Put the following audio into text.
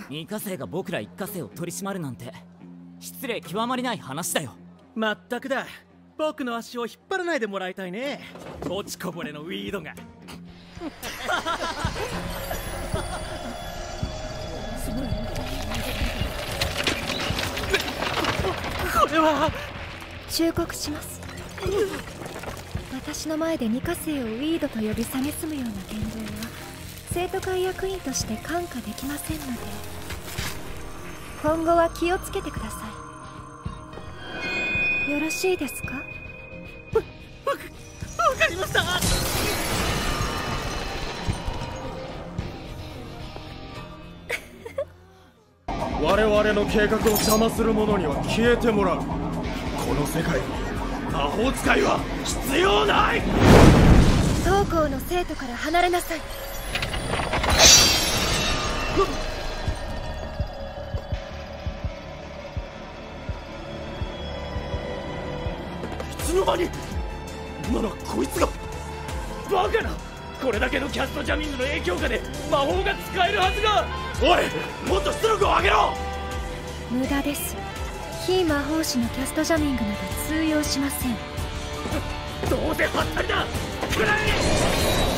2課生が僕ら1課生を取り締まるなんて失礼極まりない話だよ。 まったくだ。僕の足を引っ張らないでもらいたいね、落ちこぼれのウィードが。これは忠告します。私の前で2課生をウィードと呼び蔑むような言動は生徒会役員として看過できませんので、今後は気をつけてください。よろしいですか？ わかりました。 我々の計画を邪魔する者には消えてもらう。この世界に魔法使いは必要ない。 当校の生徒から離れなさい。 いつの間に。ならこいつが。バカな。これだけのキャストジャミングの影響下で魔法が使えるはずが。おい、もっと出力を上げろ。 無駄です。非魔法師のキャストジャミングなど通用しません。 どうせハッタリだ。くらえ。